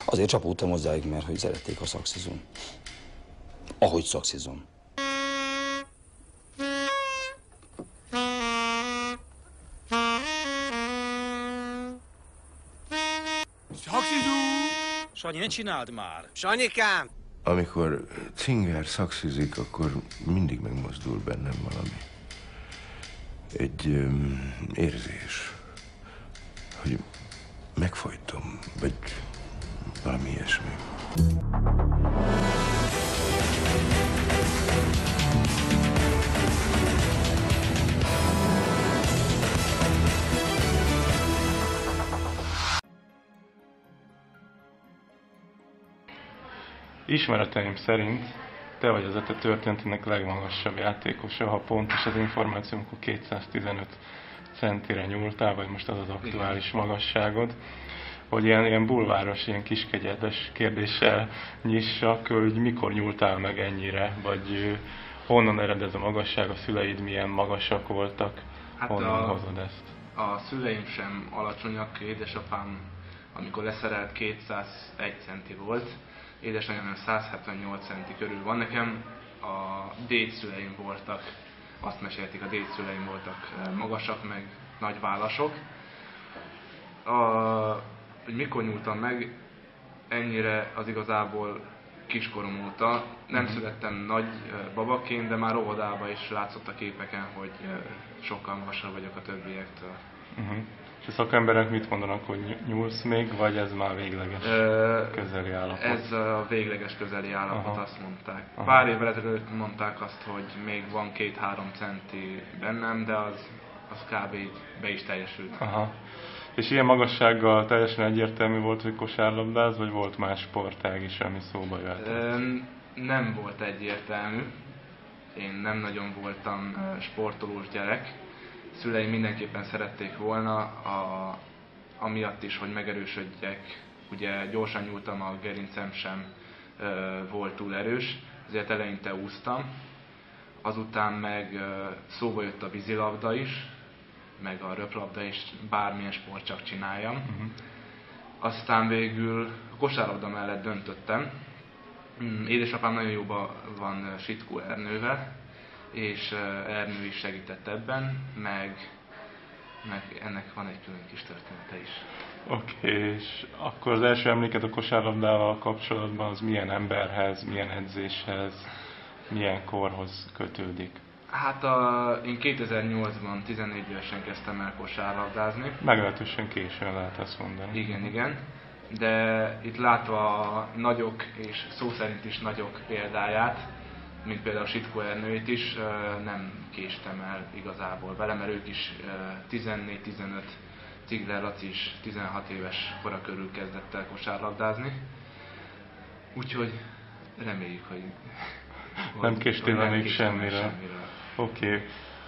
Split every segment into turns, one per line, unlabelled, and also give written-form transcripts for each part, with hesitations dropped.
Azért csapódtam hozzájuk, mert hogy szerették, ha szakszizom. Ahogy szakszizom.
Szakszizó! Sanyi, ne csináld már!
Sanyikám!
Amikor Cinger szakszizik, akkor mindig megmozdul bennem valami. Egy érzés, hogy megfojtom, vagy valami ilyesmi.
Ismereteim szerint te vagy az ETE történetének legmagasabb játékosa, ha pontos az információm, akkor 215 centire nyúltál, vagy most az az aktuális magasságod. Hogy ilyen bulváros, ilyen kiskegyedes kérdéssel nyissak, hogy mikor nyúltál meg ennyire, vagy honnan ered ez a magasság, a szüleid milyen magasak voltak,
Hát
honnan hozod ezt?
A szüleim sem alacsonyak, édesapám, amikor leszerelt 201 centi volt, édesanyám 178 centi körül van. Nekem a dédszüleim voltak, azt mesélték, a dédszüleim voltak magasak, meg nagy válasok. Hogy mikor nyúltam meg, ennyire az igazából kiskorom óta. Nem születtem nagy babaként, de már óvodában is látszott a képeken, hogy sokkal magasabb vagyok a többiektől.
És a szakemberek mit mondanak, hogy nyúlsz még, vagy ez már végleges közeli állapot?
Ez a végleges közeli állapot,
Aha.
azt mondták.
Aha.
Pár évvel ezelőtt mondták azt, hogy még van 2-3 centi bennem, de az kb. Be is teljesült.
Aha. És ilyen magassággal teljesen egyértelmű volt, hogy kosárlabdáz, vagy volt más sportág is, ami szóba jöhet?
Nem volt egyértelmű. Én nem nagyon voltam sportolós gyerek. Szüleim mindenképpen szerették volna, amiatt is, hogy megerősödjek. Ugye gyorsan nyúltam, a gerincem sem volt túl erős, ezért eleinte úsztam. Azután meg szóba jött a vízilabda is, meg a röplabda is, bármilyen sport csak csináljam. Aztán végül a kosárlabda mellett döntöttem. Édesapám nagyon jóban van Sitkó Ernővel, és Ernő is segített ebben, meg ennek van egy külön kis története is.
Oké, és akkor az első emléked a kosárlabdával kapcsolatban az milyen emberhez, milyen edzéshez, milyen korhoz kötődik?
Hát én 2008-ban 14 évesen kezdtem el kosárlabdázni.
Meglehetősen későn lehet ezt mondani.
Igen. De itt látva a nagyok, és szó szerint is nagyok példáját, mint például Sitkó Ernőt is, nem késtem el igazából vele, mert ők is 14-15, Cigler Laci is 16 éves kora körül kezdett el kosárlabdázni. Úgyhogy reméljük, hogy
nem késtél még semmire. Oké.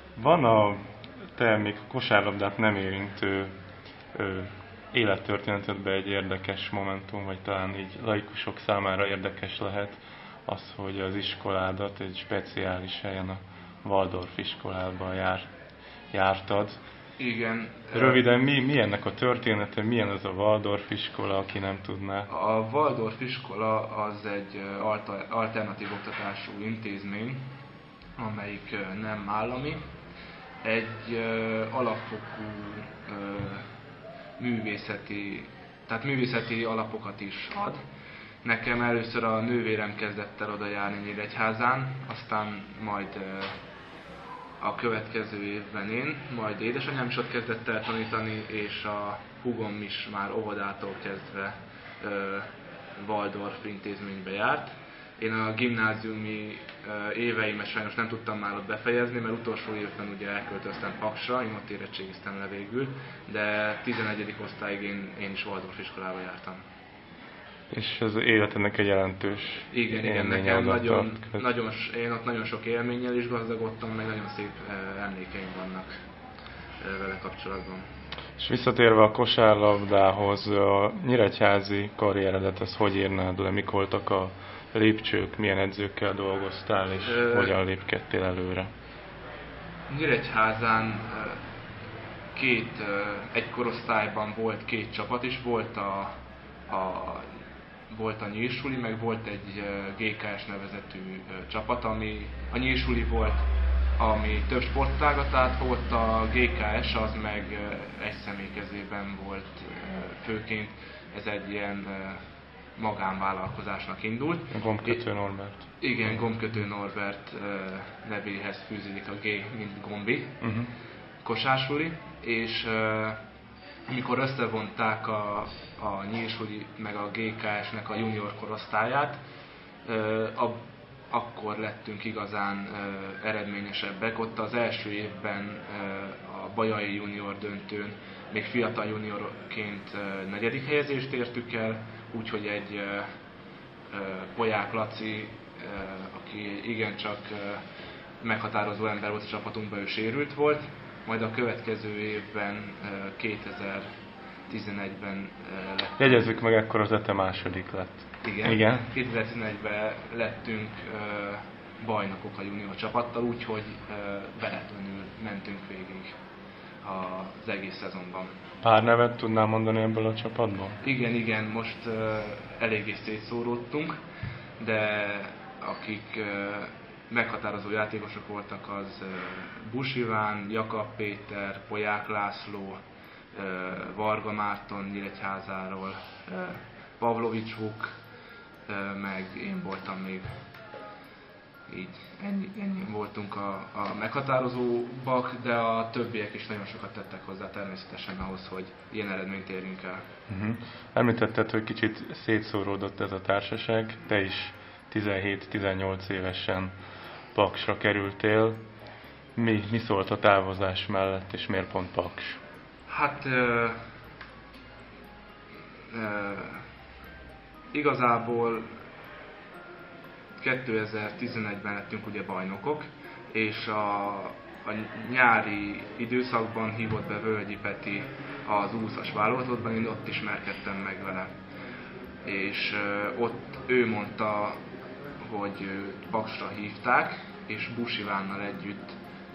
Van te még a kosárlabdát nem érintő élettörténetedben egy érdekes momentum, vagy talán így laikusok számára érdekes lehet az, hogy az iskoládat egy speciális helyen, a Waldorf iskolában jártad.
Igen.
Röviden, mi ennek a története, milyen az a Waldorf iskola, aki nem tudná?
A Waldorf iskola az egy alternatív oktatású intézmény, amelyik nem állami. Egy alapfokú művészeti alapokat is ad. Nekem először a nővérem kezdett el oda járni Nyíregyházán, aztán majd a következő évben én, majd édesanyám is ott kezdett el tanítani, és a húgom is már óvodától kezdve Waldorf intézménybe járt. Én a gimnáziumi éveimet sajnos nem tudtam már ott befejezni, mert utolsó évben ugye elköltöztem Paksra, én ott érettségiztem le végül, de 11. osztályig én is Waldorf iskolába jártam.
És ez életednek egy jelentős
Igen, nekem én ott nagyon sok élménnyel is gazdagodtam, meg nagyon szép emlékeim vannak vele kapcsolatban.
És visszatérve a kosárlabdához, a nyíregyházi karrieredet, ezt hogy írnád le? Mik voltak a lépcsők, milyen edzőkkel dolgoztál, és hogyan lépkedtél előre?
Nyíregyházán egy korosztályban volt 2 csapat is, volt a volt a Nyírsuli, meg volt egy GKS nevezetű csapat, ami a Nyírsuli volt, ami több sportágat átfogott, a GKS az meg egy személy kezében volt főként, ez egy ilyen magánvállalkozásnak indult.
Gombkötő Norbert.
Igen, Gombkötő Norbert nevéhez fűződik a G, mint Gombi, Kosásuli, és amikor összevonták a Nyírsuli meg a GKS-nek a junior korosztályát, akkor lettünk igazán eredményesebbek. Ott az első évben a Bajai junior döntőn még fiatal juniorként 4. helyezést értük el, úgyhogy egy Polyák Laci, aki igencsak meghatározó ember volt a csapatunkban, ő sérült volt, majd a következő évben, 2011-ben lett.
Jegyezzük meg, ekkor az ETE második lett.
Igen. 2011-ben lettünk bajnokok a junior csapattal, úgyhogy veretlenül mentünk végig az egész szezonban.
Pár nevet tudnál mondani ebből a csapatból?
Igen, most eléggé szétszóródtunk, de akik meghatározó játékosok voltak, az Busz Iván, Jakab Péter, Polyák László, Varga Márton Nyíregyházáról, Pavlovics Vuk, meg én voltam még. Így ennyi voltunk a meghatározóbbak, de a többiek is nagyon sokat tettek hozzá természetesen ahhoz, hogy ilyen eredményt érjünk el.
Említetted, hogy kicsit szétszóródott ez a társaság, te is 17-18 évesen Paksra kerültél. Mi szólt a távozás mellett, és miért pont Paks?
Hát igazából 2011-ben lettünk ugye bajnokok, és a nyári időszakban hívott be Völgyi Peti az 20-as válogatottban, én ott ismerkedtem meg vele. És ott ő mondta, hogy Paksra hívták, és Busz Ivánnal együtt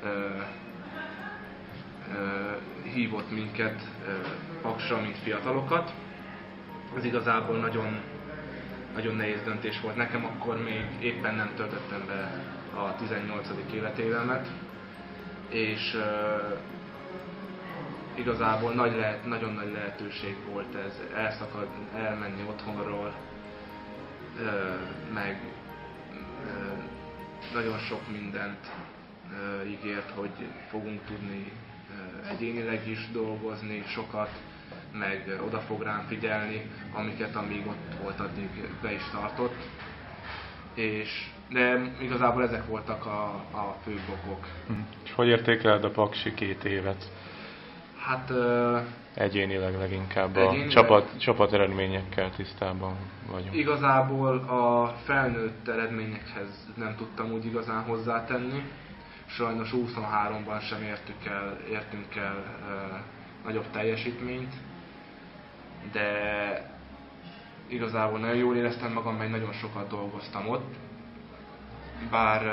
hívott minket Paksra, mint fiatalokat. Ez igazából nagyon, nagyon nehéz döntés volt. Nekem akkor még éppen nem töltöttem be a 18. életévemet, és igazából nagyon nagy lehetőség volt ez elmenni otthonról, meg nagyon sok mindent ígért, hogy fogunk tudni egyénileg is dolgozni sokat, meg oda fog rám figyelni, amiket amíg ott volt, addig be is tartott. De igazából ezek voltak a fő okok.
És hogy értékeled a Paksi 2 évet?
Hát
egyénileg leginkább
egyénileg,
csapat eredményekkel tisztában vagyunk.
Igazából a felnőtt eredményekhez nem tudtam úgy igazán hozzátenni. Sajnos 23-ban sem értünk el nagyobb teljesítményt, de igazából nagyon jól éreztem magam, mert nagyon sokat dolgoztam ott, bár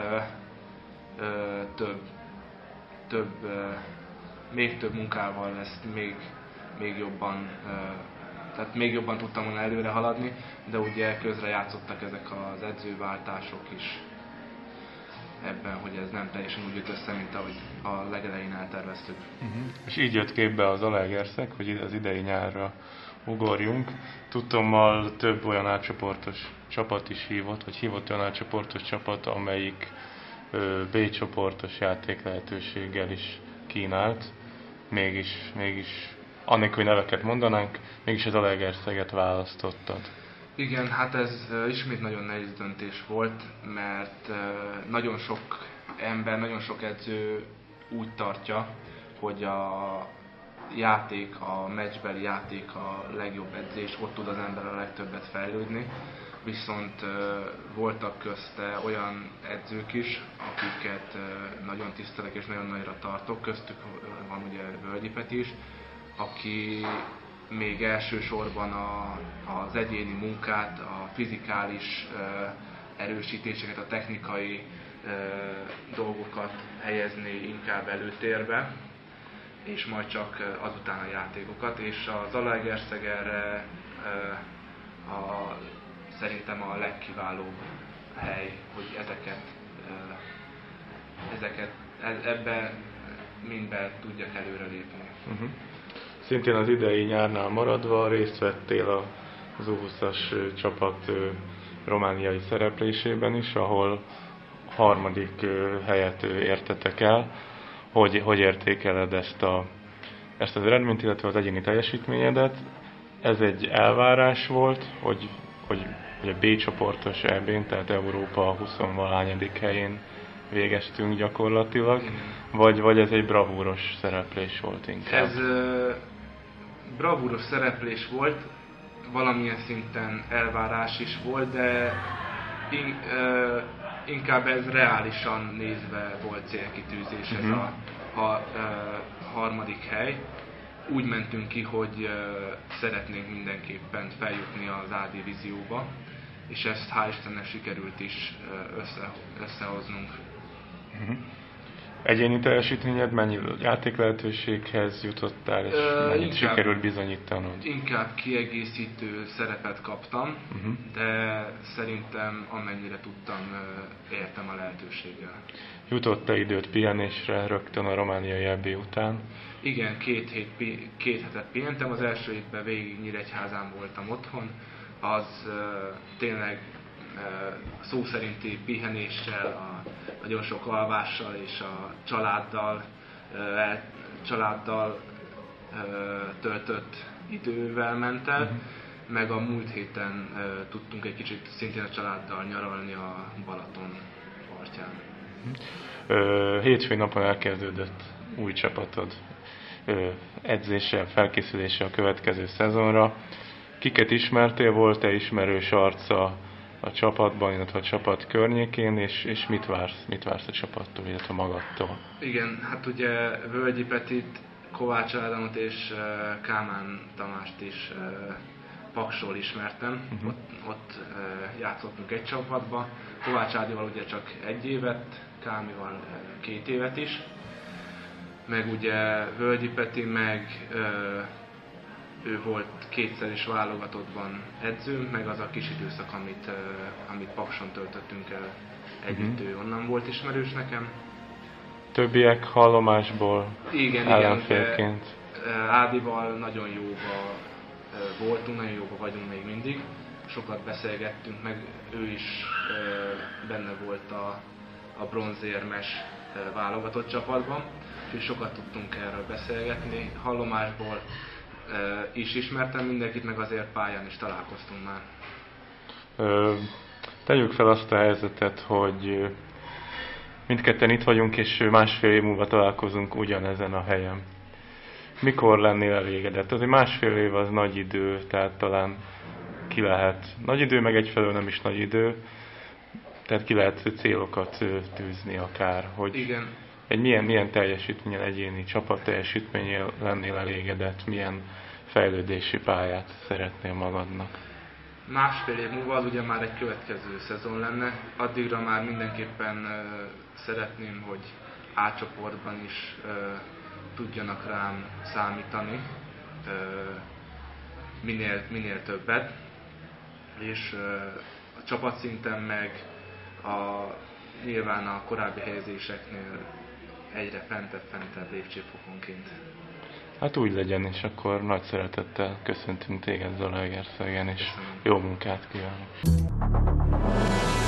még több munkával ezt még jobban tudtam volna előre haladni, de ugye közre játszottak ezek az edzőváltások is ebben, hogy ez nem teljesen úgy jött össze, mint ahogy a legelején elterveztük.
És így jött képbe az Zalaegerszeg, hogy az idei nyárra ugorjunk. Tudtommal több olyan átcsoportos csapat is hívott, vagy hívott olyan átcsoportos csapat, amelyik B csoportos játék lehetőséggel is kínált. Mégis annélkül, hogy neveket mondanánk, mégis az Zalaegerszeget választottad.
Igen, hát ez ismét nagyon nehéz döntés volt, mert nagyon sok ember, nagyon sok edző úgy tartja, hogy a meccsbeli játék a legjobb edzés, ott tud az ember a legtöbbet fejlődni. Viszont voltak közte olyan edzők is, akiket nagyon tisztelek és nagyon nagyra tartok, köztük van ugye Völgyi Peti is, aki még elsősorban az egyéni munkát, a fizikális erősítéseket, a technikai dolgokat helyezni inkább előtérbe, és majd csak azután a játékokat, és a Zalaegerszeg erre szerintem a legkiválóbb hely, hogy ebben mindben tudjak előrelépni.
Szintén az idei nyárnál maradva részt vettél az U20-as csapat romániai szereplésében is, ahol harmadik helyet értetek el. Hogy értékeled ezt az eredményt, illetve az egyéni teljesítményedet? Ez egy elvárás volt, hogy a B csoportos EB-n, tehát Európa 20-valányadik helyén végeztünk gyakorlatilag, vagy ez egy bravúros szereplés volt inkább?
Ez bravúros szereplés volt, valamilyen szinten elvárás is volt, de inkább ez reálisan nézve volt célkitűzés, ez a harmadik hely. Úgy mentünk ki, hogy szeretnénk mindenképpen feljutni az A divízióba, és ezt hál' Istennek sikerült is összehoznunk.
Egyéni teljesítményed mennyi játéklehetőséghez jutottál, és mennyit sikerült bizonyítanod?
Inkább kiegészítő szerepet kaptam, de szerintem amennyire tudtam, értem a lehetőséggel.
Jutott-e időt pihenésre rögtön a romániai EB után?
Igen, két hetet pihentem, az első hétben végig Nyíregyházán voltam otthon, az tényleg szó szerinti pihenéssel, nagyon sok alvással és a családdal töltött idővel ment el, meg a múlt héten tudtunk egy kicsit szintén a családdal nyaralni a Balaton partján.
Hétfőn napon elkezdődött új csapatod edzéssel, felkészüléssel a következő szezonra. Kiket ismertél, volt-e ismerős arca a csapatban, illetve a csapat környékén, és mit vársz a csapattól, illetve magadtól?
Igen, hát ugye Völgyi Petit, Kovács Ádámot és Kálmán Tamást is Paksról ismertem, ott játszottunk egy csapatban. Kovács Ádival ugye csak 1 évet, Kálmival 2 évet is, meg ugye Völgyi Peti, meg ő volt 2-szer is válogatottban edzőm, meg az a kis időszak, amit Pakson töltöttünk el együtt, ő onnan volt ismerős nekem.
Többiek hallomásból
ellenfélként? Igen, Ádival nagyon jóba voltunk, nagyon jóba vagyunk még mindig. Sokat beszélgettünk, meg ő is benne volt a bronzérmes válogatott csapatban, és sokat tudtunk erről beszélgetni. Hallomásból is ismertem mindenkit, meg azért pályán is találkoztunk már.
Tegyük fel azt a helyzetet, hogy mindketten itt vagyunk, és másfél év múlva találkozunk ugyanezen a helyen. Mikor lennél elégedett? Azért másfél év az nagy idő, tehát talán ki lehet, nagy idő, meg egyfelől nem is nagy idő, tehát ki lehet célokat tűzni akár, hogy
igen.
Egy milyen teljesítménnyel, egyéni csapat teljesítménnyel lennél elégedett, milyen fejlődési pályát szeretnél magadnak?
Másfél év múlva az ugye már egy következő szezon lenne, addigra már mindenképpen szeretném, hogy A csoportban is tudjanak rám számítani, minél többet, és a csapatszinten meg nyilván a korábbi helyezéseknél egyre fentebb lépcsőfokonként.
Hát úgy legyen, és akkor nagy szeretettel köszöntünk téged Zalaegerszegen, és
köszönöm.
Jó munkát kívánok!